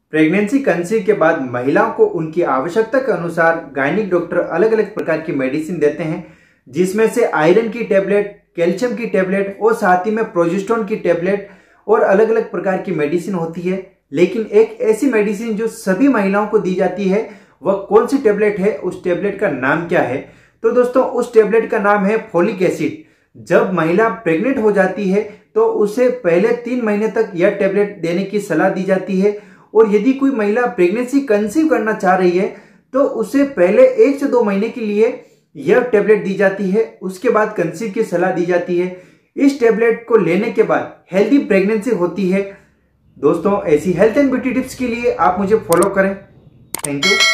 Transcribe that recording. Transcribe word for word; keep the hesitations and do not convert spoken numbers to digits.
Pregnancy conceive के बाद महिलाओं को उनकी आवश्यकता के अनुसार गायनिक डॉक्टर अलग अलग प्रकार की मेडिसिन देते हैं, जिसमें से आयरन की टेबलेट, कैल्शियम की टेबलेट और साथ ही में प्रोजेस्टेरोन की टेबलेट और अलग अलग प्रकार की मेडिसिन होती है। लेकिन एक ऐसी मेडिसिन जो सभी महिलाओं को दी जाती है, वह कौन सी टेबलेट है, उस टेबलेट का नाम क्या है? तो दोस्तों, उस टेबलेट का नाम है फोलिक एसिड। जब महिला प्रेग्नेंट हो जाती है तो उसे पहले तीन महीने तक यह टेबलेट देने की सलाह दी जाती है, और यदि कोई महिला प्रेगनेंसी कंसीव करना चाह रही है तो उसे पहले एक से दो महीने के लिए यह टेबलेट दी जाती है, उसके बाद कंसीव की सलाह दी जाती है। इस टेबलेट को लेने के बाद हेल्दी प्रेगनेंसी होती है। दोस्तों, ऐसी हेल्थ एंड ब्यूटी टिप्स के लिए आप मुझे फॉलो करें। Thank you.